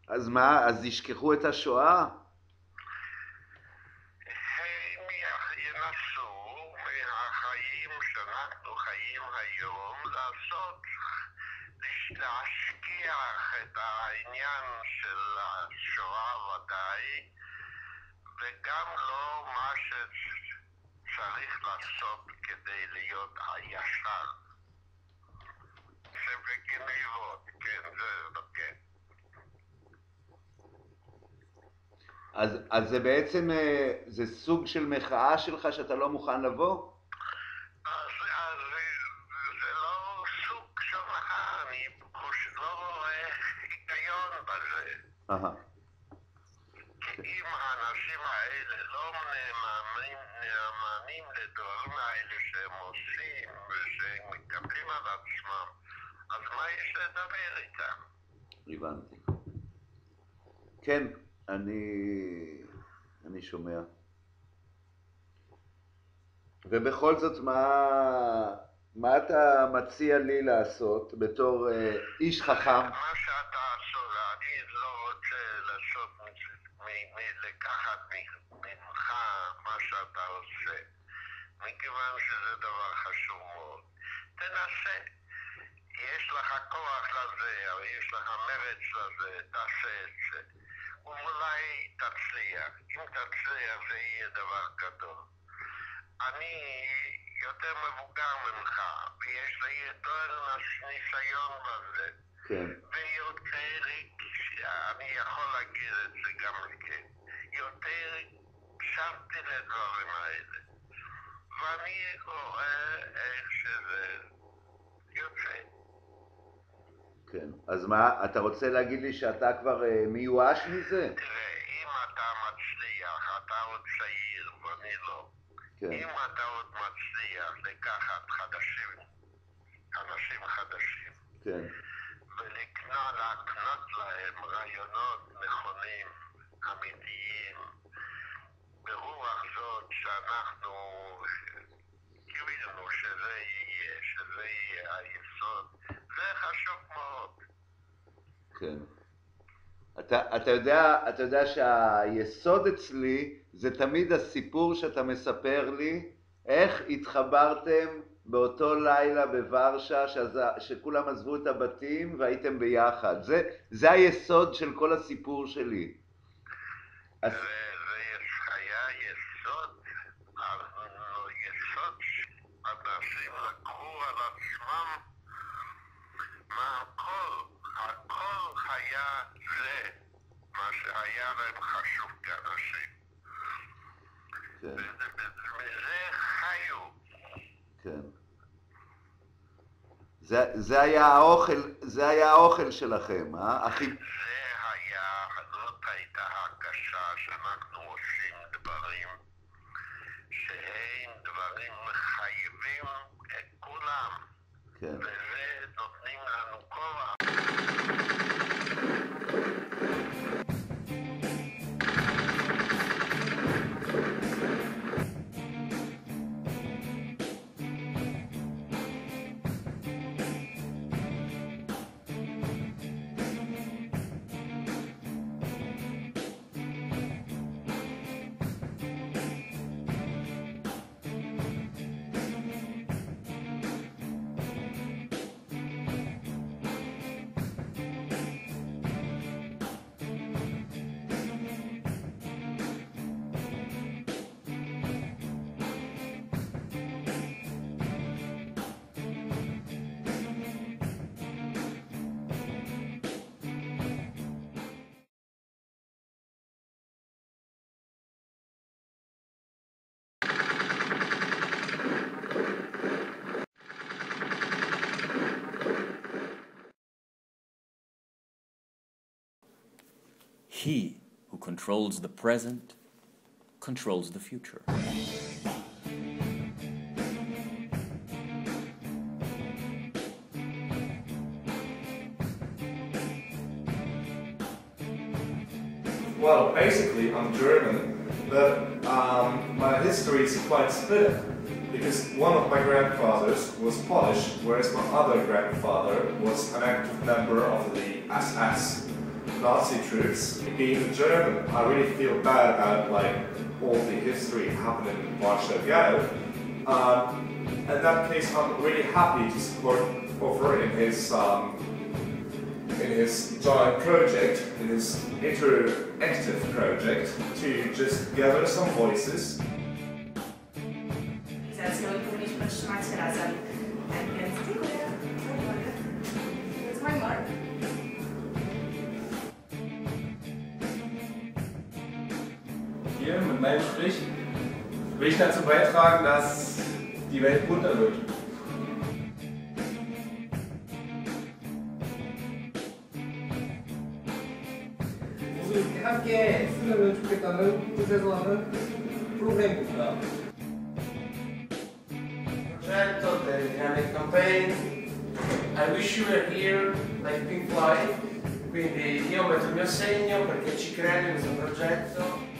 אז מה, אז ישכחו את השואה? הם ינסו מהחיים שאנחנו חיים היום לעשות, להשכיח את העניין של השואה ודאי, וגם לא מה שצריך לעשות כדי להיות הישר. שבגנבות, כן, זה כן. אז זה בעצם, זה סוג של מחאה שלך שאתה לא מוכן לבוא? אז זה לא סוג של מחאה, אני לא רואה היגיון בזה. אם האנשים האלה לא נאמנים לדברים האלה שהם עושים ושהם מקבלים על עצמם, אז מה יש לדבר איתם? הבנתי. כן, אני שומע. ובכל זאת, מה אתה מציע לי לעשות בתור איש חכם? מה שאתה עושה, אני לא רוצה לעשות לקחת ממך מה שאתה עושה, מכיוון שזה דבר חשוב מאוד. תנסה. יש לך כוח לזה, או יש לך מרץ לזה, תעשה את זה. ואולי תצליח. אם תצליח זה יהיה דבר גדול. אני יותר מבוגר ממך, ויש לי יותר ניסיון בזה. כן. ויותר, אני יכול להגיד את זה גם כן, יותר הקשבתי לדברים האלה. ואני רואה איך שזה יוצא. כן. אז מה, אתה רוצה להגיד לי שאתה כבר מיואש מזה? תראה, אם אתה מצליח, אתה עוד צעיר ואני לא. כן. אם אתה עוד מצליח לקחת אנשים חדשים, כן. ולהקנות להם רעיונות נכונים, אמיתיים, ברוח זאת שאנחנו קיווינו שזה יהיה היסוד, זה חשוב מאוד. כן. אתה יודע שהיסוד אצלי זה תמיד הסיפור שאתה מספר לי, איך התחברתם באותו לילה בוורשה, שכולם עזבו את הבתים והייתם ביחד. זה היסוד של כל הסיפור שלי. זה היה יסוד, יסוד שאנשים לקחו על עצמם הכל היה זה, מה שהיה להם חשוב כאנשים. כן. ומזה חיו. כן. זה היה האוכל שלכם, אחי? זאת הייתה הרגשה שאנחנו עושים דברים שהם דברים מחייבים את כולם. כן. וזה נותנים לנו כוח. He who controls the present controls the future. Well, basically, I'm German, but my history is quite split. Because one of my grandfathers was Polish, whereas my other grandfather was an active member of the SS. Nazi troops. Being a German, I really feel bad about like all the history happening in Warsaw Ghetto. In that case, I'm really happy to support Offer in his giant project, in his interactive project, to just gather some voices. Powinniśmy trzymać się razem. Więc dziękuję. It's my mark. Hier mit meinem Strich will ich dazu beitragen, dass die Welt bunter wird. 모두 함께 쓰면 좋겠다는 뜻에서 하는 프로그램입니다. Progetto del Dynamic Campaign. I wish you were here like Pink Floyd. Quindi io metto il mio segno perché ci credo in questo progetto.